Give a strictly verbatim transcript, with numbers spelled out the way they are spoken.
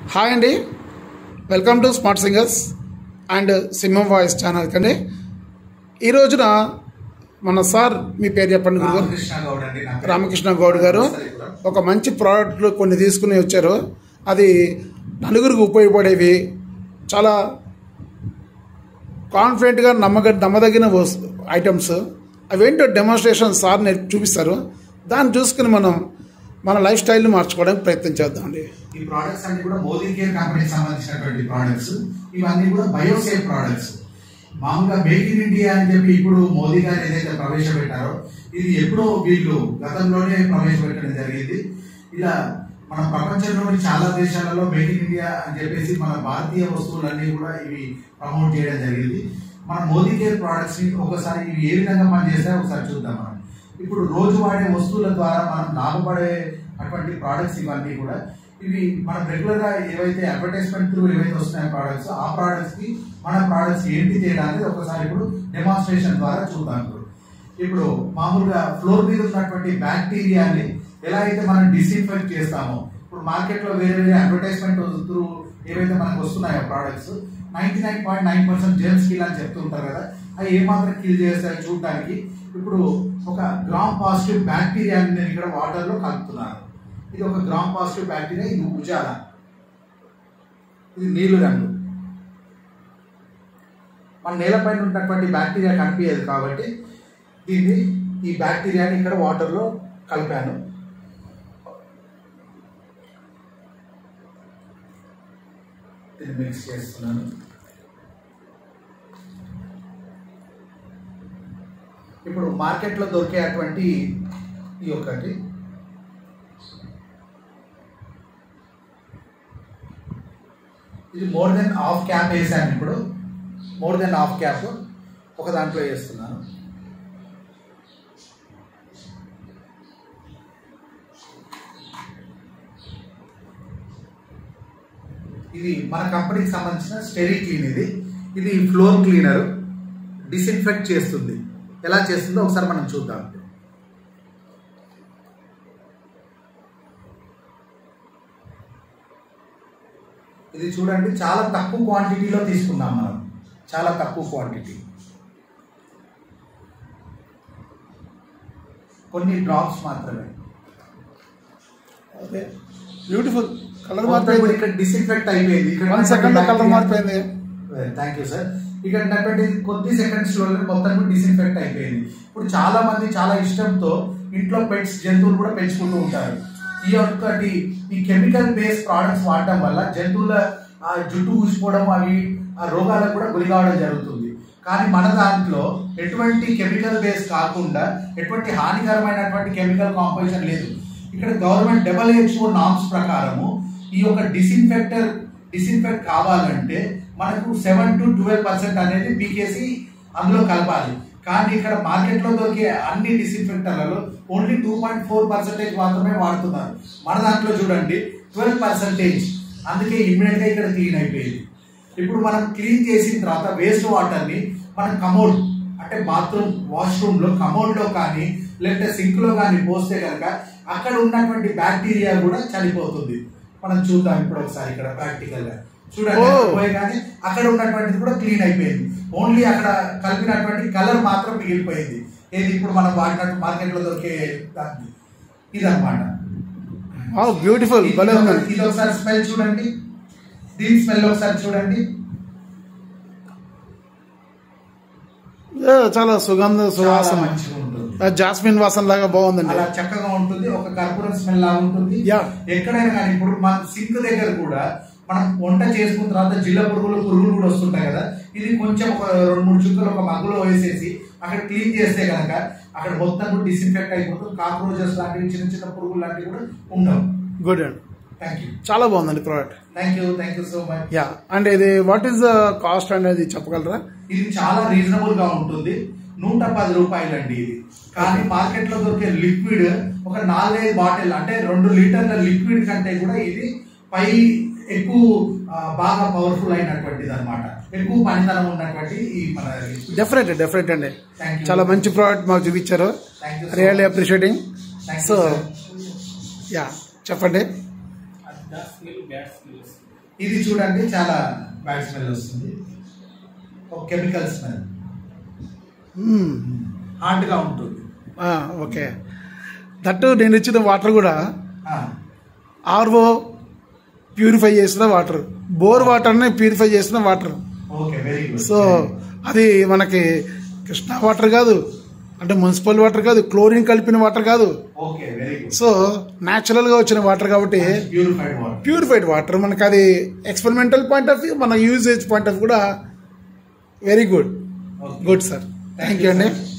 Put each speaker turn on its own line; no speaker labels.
Hi అండి, welcome to smart singers and సింహం voice channel కండి. ఈ రోజున మన సార్, మీ పేరు చెప్పండి గురుగారు. రామకృష్ణ గౌడ్ గారు ఒక మంచి ప్రోడక్ట్లు కొన్ని తీసుకుని వచ్చారు. అది నలుగురికి ఉపయోగపడేవి, చాలా కాన్ఫిడెంట్గా నమ్మగ నమ్మదగిన ఐటమ్స్. అవేంటో డెమాన్స్ట్రేషన్ సార్ చూపిస్తారు. దాన్ని చూసుకుని మనం మన లైఫ్ స్టైల్ని మార్చుకోవడానికి ప్రయత్నం చేద్దామండి.
ఈ ప్రోడక్ట్స్ అన్ని కూడా మోదీ కేర్ కంపెనీకి సంబంధించినటువంటి ప్రోడక్ట్స్. ఇవన్నీ కూడా బయోసేఫ్ ప్రోడక్ట్స్. మామూలుగా మేక్ ఇన్ ఇండియా అని చెప్పి ఇప్పుడు మోదీ గారు ఏదైతే ప్రవేశపెట్టారో, ఇది ఎప్పుడో వీళ్ళు గతంలోనే ప్రవేశపెట్టడం జరిగింది. ఇలా మన ప్రపంచంలోని చాలా దేశాలలో మేక్ ఇన్ ఇండియా అని చెప్పేసి మన భారతీయ వస్తువులన్నీ కూడా ఇవి ప్రమోట్ చేయడం జరిగింది. మన మోదీ కేర్ ప్రోడక్ట్స్ ని ఒకసారి ఇవి ఏ విధంగా పనిచేస్తాయో ఒకసారి చూద్దాం. మనం ఇప్పుడు రోజు వాడే వస్తువుల ద్వారా మనం లాభపడే అటువంటి ప్రోడక్ట్స్ ఇవన్నీ కూడా. ఇవి మనం రెగ్యులర్ గా ఏవైతే అడ్వర్టైజ్మెంట్ త్రూ ఏవైతే వస్తున్నాయో ప్రోడక్ట్స్, ఆ ప్రోడక్ట్స్ కి మన ప్రోడక్ట్స్ ఏంటి తేడా అనేది ఒకసారి ఇప్పుడు డెమాన్స్ట్రేషన్ ద్వారా చూద్దాం. ఇప్పుడు ఇప్పుడు మామూలుగా ఫ్లోర్ మీద ఉన్నటువంటి బ్యాక్టీరియాని ఎలా అయితే మనం డిస్ఇన్ఫెక్ట్ చేస్తామో, ఇప్పుడు మార్కెట్ లో వేరే వేరే అడ్వర్టైజ్మెంట్ త్రూ ఏవైతే మనకు వస్తున్నాయో products, ninety nine point nine percent germs kill అని చెప్తుంటారు కదా, అవి ఏమాత్రం కిల్ చేస్తాయో చూడడానికి ఇప్పుడు ఒక గ్రామ్ పాజిటివ్ బ్యాక్టీరియాని నేను ఇక్కడ వాటర్ లో కలుపుతున్నాను. ఇది ఒక గ్రామ్ పాజిటివ్ బ్యాక్టీరియా, ఇది ఉజాల, ఇది నీళ్లు రంగు. మన నేలపైన ఉన్నటువంటి బ్యాక్టీరియా కనిపించదు కాబట్టి దీన్ని ఈ బ్యాక్టీరియాని ఇక్కడ వాటర్ లో కలిపాను. దీన్ని మిక్స్ చేస్తున్నాను. ఇప్పుడు మార్కెట్లో దొరికేటువంటి ఈ ఒకటి ఇది మోర్ దెన్ హాఫ్ క్యాప్ వేసాను. ఇప్పుడు మోర్ దెన్ హాఫ్ క్యాప్ ఒక దాంట్లో వేస్తున్నాను. ఇది మన కంపెనీకి సంబంధించిన స్టెరీ క్లీన్. ఇది ఇది ఫ్లోర్ క్లీనర్, డిస్ఇన్ఫెక్ట్ చేస్తుంది. ఎలా చేస్తుందో ఒకసారి మనం చూద్దాం. ఇది చూడండి, చాలా తక్కువ క్వాంటిటీలో తీసుకున్నాం మనం, చాలా తక్కువ క్వాంటిటీ, కొన్ని డ్రాప్స్ మాత్రమే.
Okay, beautiful. కలర్ మారిపోయింది,
ఇక్కడ డిస్ఇన్ఫెక్ట్ అయిపోయింది.
వన్ సెకండ్ లో కలర్ మారిపోయింది.
Thank you sir. ఇక్కడ ఉన్నటువంటి కొద్ది సెకండ్స్ లో మొత్తం డిస్ఇన్ఫెక్ట్ అయిపోయింది. ఇప్పుడు చాలా మంది చాలా ఇష్టంతో ఇంట్లో పెట్స్, జంతువులు కూడా పెంచుకుంటూ ఉంటారు. ఈ ఒక్కటి ఈ కెమికల్ బేస్డ్ ప్రోడక్ట్స్ వాడటం వల్ల జంతువుల ఆ జుట్టు ఊసిపోవడం, అవి ఆ రోగాలకు కూడా గురి కావడం జరుగుతుంది. కానీ మన దాంట్లో ఎటువంటి కెమికల్ బేస్ కాకుండా ఎటువంటి హానికరమైనటువంటి కెమికల్ కాంపోజిషన్ లేదు. ఇక్కడ గవర్నమెంట్ డబ్ల్యూహెచ్ఓ నామ్స్ ప్రకారము ఈ యొక్క డిస్ఇన్ఫెక్టర్ డిస్ఇన్ఫెక్ట్ కావాలంటే మనకు సెవెన్ టు ట్వెల్వ్ పర్సెంట్ అనేది పీకేసి అందులో కలపాలి. కానీ ఇక్కడ మార్కెట్లో దొరికే అన్ని డిస్ఇన్ఫెక్టర్లలో only two point four percentage మాత్రమే వాడుతున్నారు. మన దాంట్లో చూడండి ట్వెల్వ్ పర్సెంటేజ్. అందుకే ఇమ్మీడియట్ గా ఇక్కడ క్లీన్ అయిపోయింది. ఇప్పుడు మనం క్లీన్ చేసిన తర్వాత వేస్ట్ వాటర్ ని మనం కమోడ్ అంటే బాత్రూమ్ వాష్రూమ్ లో కమోడ్ లో కానీ లేకపోతే సింక్ లో కానీ పోస్తే కనుక అక్కడ ఉన్నటువంటి బ్యాక్టీరియా కూడా చనిపోతుంది. మనం చూద్దాం ఇప్పుడు ఒకసారి ఇక్కడ ప్రాక్టికల్ గా చూడండి. పోయగానే అక్కడ ఉన్నటువంటిది కూడా క్లీన్ అయిపోయింది. ఓన్లీ అక్కడ కలిపినటువంటి కలర్ మాత్రం మిగిలిపోయింది. ఏది ఇప్పుడు మనం వాడినట్టు మార్కెట్ లో దొరికే దాన్ని. ఇదన్నమాట.
బ్యూటిఫుల్.
ఇది ఒకసారి స్మెల్ చూడండి, దీని స్మెల్ ఒకసారి చూడండి.
చాలా సుగంధ సువాసన,
మంచిగా ఉంటుంది.
జాస్మిన్ వాసన లాగా బాగుందండి.
అలా చక్కగా ఉంటుంది. ఒక కర్పూరం స్మెల్ లాగా ఉంటుంది. ఎక్కడైనా కానీ ఇప్పుడు మన సింక్ దగ్గర కూడా మనం వంట చేసుకున్న తర్వాత జిల్ల పురుగులు పురుగులు కూడా వస్తుంటాయి కదా, ఇది కొంచెం ఒక రెండు మూడు చుక్కలు ఒక మగ్గులో వేసేసి అక్కడ క్లీన్ చేస్తే కనుక అక్కడ మొత్తం కూడా డిస్ఇన్ఫెక్ట్ అయిపోతుంది. కాక్రోచెస్ లాంటివి, చిన్న చిన్న పురుగులు లాంటివి కూడా ఉండవు.
గుడ్ అండి,
థ్యాంక్ యూ.
చాలా బాగుందండి product.
Thank you, thank you so much.
Yeah, and ఇది వాట్ ఈస్ ద కాస్ట్ అనేది చెప్పగలరా?
ఇది చాలా రీజనబుల్ గా ఉంటుంది, నూట పది రూపాయలు అండి ఇది. కానీ మార్కెట్ లో దొరికే లిక్విడ్ ఒక నాలుగైదు బాటిల్ అంటే రెండు లీటర్ల లిక్విడ్ కంటే కూడా ఇది పై ఎక్కువ బాగా పవర్ఫుల్ అయినటువంటిది అనమాట, ఎక్కువ పనితనం ఉన్నటువంటి ఈ మన.
డెఫినెట్ డెఫినెట్ అండి, చాలా మంచి ప్రోడక్ట్ మాకు చూపించారు. Really appreciating. సో యా, చెప్పండి.
ఇది చూడండి చాలా బ్యాడ్ స్మెల్ వస్తుంది, ఒక కెమికల్ స్మెల్, హార్డ్ గా ఉంటుంది.
ఓకే, దట్టు నేను ఇచ్చిన వాటర్ కూడా
ఆ,
ఆర్ఓ ప్యూరిఫై చేసిన వాటర్, బోర్ వాటర్ని ప్యూరిఫై చేసిన water.
Okay, very good.
So అది మనకి కృష్ణా వాటర్ కాదు, అంటే మున్సిపల్ వాటర్ కాదు, క్లోరిన్ కలిపిన వాటర్ కాదు.
Okay, very good.
So natural గా వచ్చిన వాటర్ కాబట్టి
ప్యూరిఫైడ్ వాటర్,
ప్యూరిఫైడ్ వాటర్ మనకి అది ఎక్స్పెరిమెంటల్ పాయింట్ ఆఫ్ వ్యూ, మన యూజేజ్ పాయింట్ ఆఫ్ కూడా very good. Good sir, thank you అండి.